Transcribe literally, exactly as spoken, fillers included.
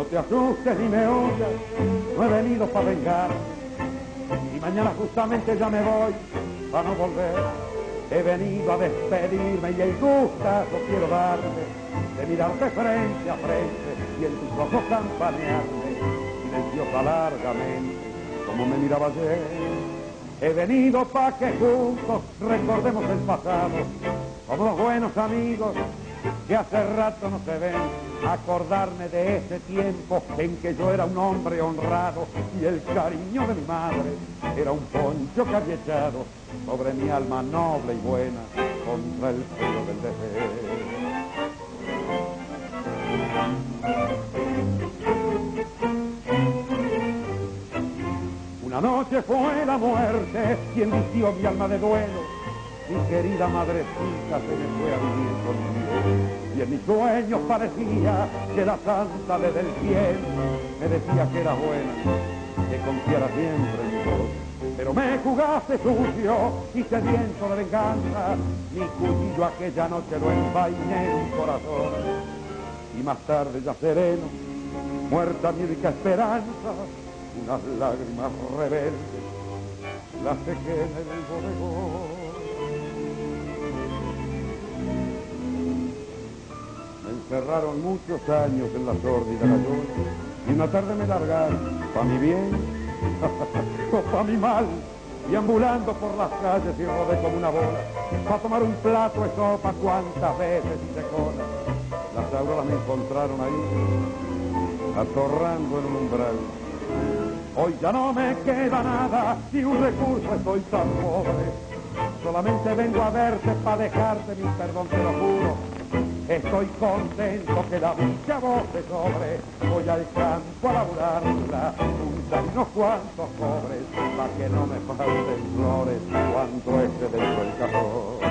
te asustes ni me huyas, no he venido para vengar. Y mañana justamente ya me voy para no volver. He venido a despedirme y el gustazo quiero darte de mirarte frente a frente y en tus ojos campanearme silenciosa largamente como me miraba ayer. He venido para que juntos recordemos el pasado como los buenos amigos que hace rato no se ven. Acordarme de ese tiempo en que yo era un hombre honrado y el cariño de mi madre era un poncho que había echado sobre mi alma noble y buena contra el frío del deseo. Una noche fue la muerte quien vistió mi alma de duelo. Mi querida madrecita se me fue a vivir conmigo y en mis sueños parecía que la santa desde el cielo me decía que era buena, que confiara siempre en mi voz. Pero me jugaste sucio y sediento de venganza, mi cuchillo aquella noche lo envainé en un corazón. Y más tarde ya sereno, muerta mi rica esperanza, unas lágrimas rebeldes las dejé en el bodegón. Me encerraron muchos años en la sórdida gallona y una tarde me largaron, pa' mi bien o pa' mi mal, y ambulando por las calles y rodé como una bola, pa' tomar un plato de sopa cuantas veces hice cola. Las auroras me encontraron ahí, atorrando en un umbral. Hoy ya no me queda nada, ni un recurso, estoy tan pobre. Solamente vengo a verte pa' dejarte mi perdón, te lo juro. Estoy contento que la dicha voz te sobre. Voy al campo a laburarla, juntar unos cuantos pobres, pa' que no me falten flores cuanto esté dentro del cajón.